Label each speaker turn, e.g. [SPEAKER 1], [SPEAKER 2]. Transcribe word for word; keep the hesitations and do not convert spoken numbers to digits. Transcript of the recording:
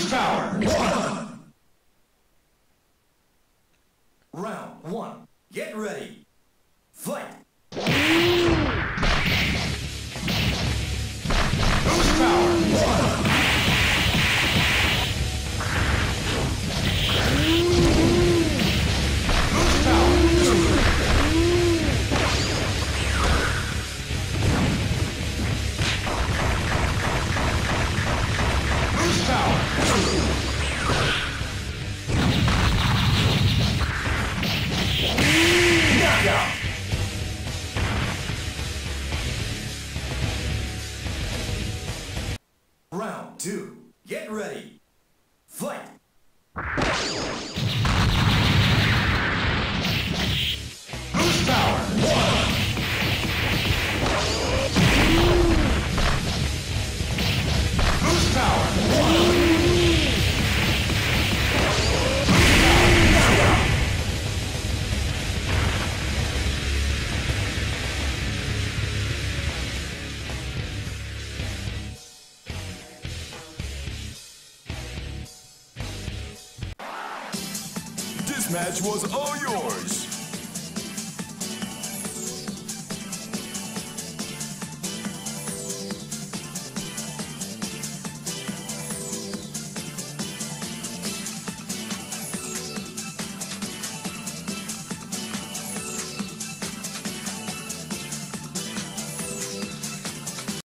[SPEAKER 1] Tower.
[SPEAKER 2] One. Round one. Get ready. Fight.
[SPEAKER 1] Moose Tower.
[SPEAKER 2] One.
[SPEAKER 1] Moose Tower. Moose Tower.
[SPEAKER 2] Knockout. Round two. Get ready. Fight.
[SPEAKER 1] Moose Tower.
[SPEAKER 2] One.
[SPEAKER 1] Moose Tower.
[SPEAKER 2] Knockout.
[SPEAKER 3] This match was all yours.